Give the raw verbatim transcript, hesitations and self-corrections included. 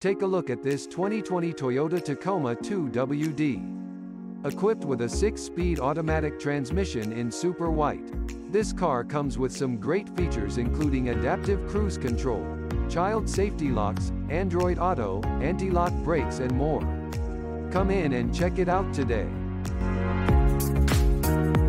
Take a look at this twenty twenty Toyota Tacoma two W D. Equipped with a six-speed automatic transmission in Super White. This car comes with some great features including adaptive cruise control, child safety locks, Android Auto, anti-lock brakes and more. Come in and check it out today.